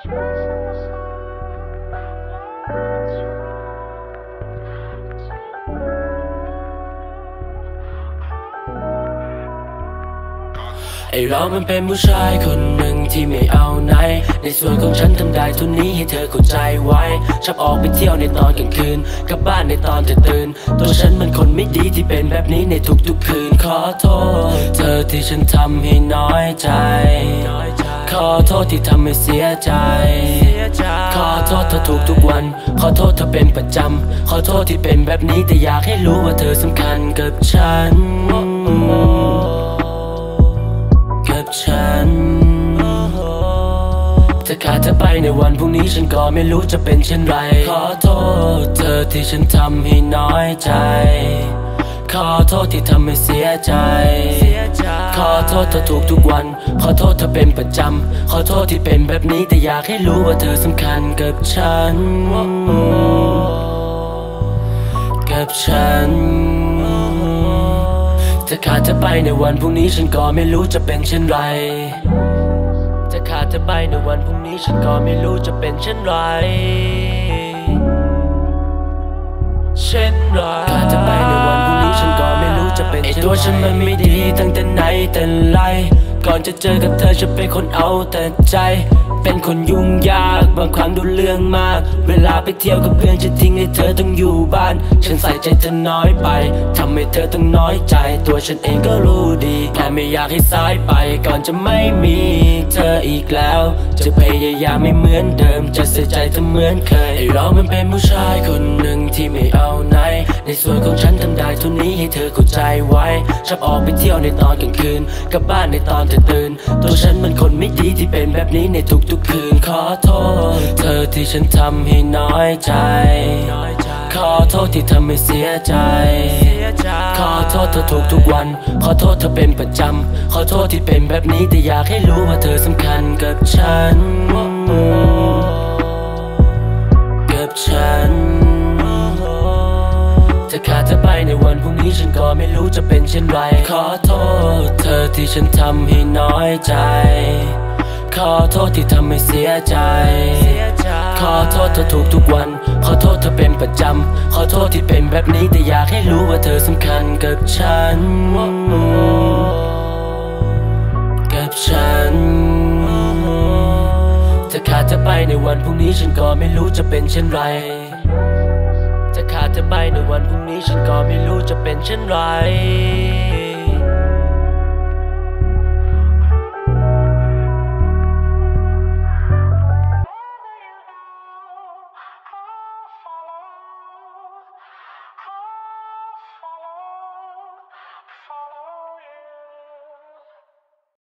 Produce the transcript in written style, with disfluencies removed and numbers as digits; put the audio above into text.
ไอเรามันเป็นผู้ชายคนหนึ่งที่ไม่เอาไหนในส่วนของฉันทำได้ทุนนี้ให้เธอเข้าใจไว้ชอบออกไปเที่ยวในตอนกลางคืนกลับบ้านในตอนเธอตื่นตัวฉันมันคนไม่ดีที่เป็นแบบนี้ในทุกๆคืนขอโทษเธอที่ฉันทำให้น้อยใจขอโทษที่ทำให้เสียใจขอโทษเธอทุกวันขอโทษเธอเป็นประจำขอโทษที่เป็นแบบนี้แต่อยากให้รู้ว่าเธอสำคัญกับฉันจะขาดเธอไปในวันพรุ่งนี้ฉันก็ไม่รู้จะเป็นเช่นไรขอโทษเธอที่ฉันทำให้น้อยใจขอโทษที่ทำให้เสียใจขอโทษเธอทุกวันขอโทษเธอเป็นประจำขอโทษที่เป็นแบบนี้แต่อยากให้รู้ว่าเธอสำคัญกับฉันจะขาดเธอไปในวันพรุ่งนี้ฉันก็ไม่รู้จะเป็นเช่นไรจะขาดเธอไปในวันพรุ่งนี้ฉันก็ไม่รู้จะเป็นเช่นไรขาดเธอไปในวันพรุ่งนี้ฉันก็ไม่รู้จะเป็นเช่นไรไอตัวฉันมันไม่ดีตั้งแต่ไหนแต่ไรก่อนจะเจอกับเธอฉันเป็นคนเอาแต่ใจเป็นคนยุ่งยากบางครั้งดูเรื่องมากเวลาไปเที่ยวกับเพื่อนจะทิ้งให้เธอต้องอยู่บ้านฉันใส่ใจเธอน้อยไปทำให้เธอต้องน้อยใจตัวฉันเองก็รู้ดีแค่ไม่อยากให้สายไปก่อนจะไม่มีเธออีกแล้วจะพยายามไม่เหมือนเดิมจะใส่ใจเธอเหมือนเคยไอเรามันเป็นผู้ชายคนหนึ่งที่ไม่เอาไหนในส่วนของฉันทำได้ทุนนี้ให้เธอเข้าใจไว้ชอบออกไปเที่ยวในตอนกลางคืนกลับบ้านในตอนเธอตื่นตัวฉันมันคนไม่ดีที่เป็นแบบนี้ในทุกคืนขอโทษเธอที่ฉันทำให้น้อยใจขอโทษที่ทำให้เสียใจขอโทษเธอทุกวันขอโทษเธอเป็นประจำขอโทษที่เป็นแบบนี้แต่อยากให้รู้ว่าเธอสำคัญกับฉันจะขาดเธอไปในวันพรุ่งนี้ฉันก็ไม่รู้จะเป็นเช่นไรขอโทษเธอที่ฉันทำให้น้อยใจขอโทษที่ทำให้เสียใจขอโทษเธอทุกวันขอโทษเธอเป็นประจำขอโทษที่เป็นแบบนี้แต่อยากให้รู้ว่าเธอสำคัญกับฉันจะขาดเธอไปในวันพรุ่งนี้ฉันก็ไม่รู้จะเป็นเช่นไรจะขาดเธอไปในวันพรุ่งนี้ฉันก็ไม่รู้จะเป็นเช่นไร